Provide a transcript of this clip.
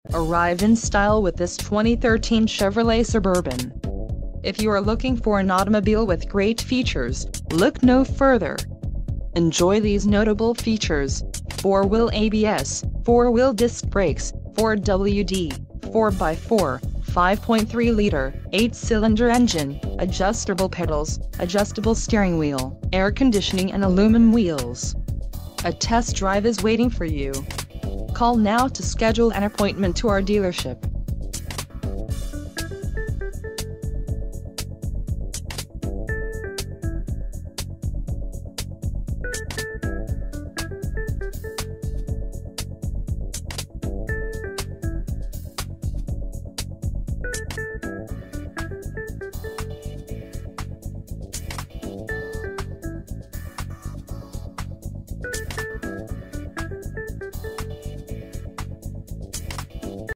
Arrive in style with this 2013 Chevrolet Suburban. If you are looking for an automobile with great features, look no further. Enjoy these notable features: 4-wheel ABS, 4-wheel disc brakes, 4WD, 4x4, 5.3-liter, 8-cylinder engine, adjustable pedals, adjustable steering wheel, air conditioning and aluminum wheels. A test drive is waiting for you. Call now to schedule an appointment to our dealership.